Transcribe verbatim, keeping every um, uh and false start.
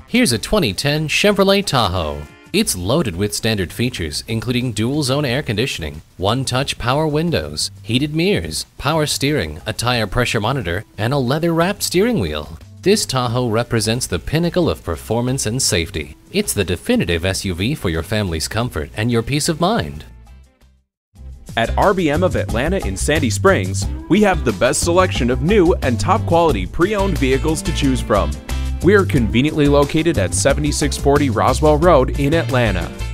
Here's a twenty ten Chevrolet Tahoe. It's loaded with standard features including dual-zone air conditioning, one-touch power windows, heated mirrors, power steering, a tire pressure monitor, and a leather-wrapped steering wheel. This Tahoe represents the pinnacle of performance and safety. It's the definitive S U V for your family's comfort and your peace of mind. At R B M of Atlanta in Sandy Springs, we have the best selection of new and top-quality pre-owned vehicles to choose from. We are conveniently located at seventy-six forty Roswell Road in Atlanta.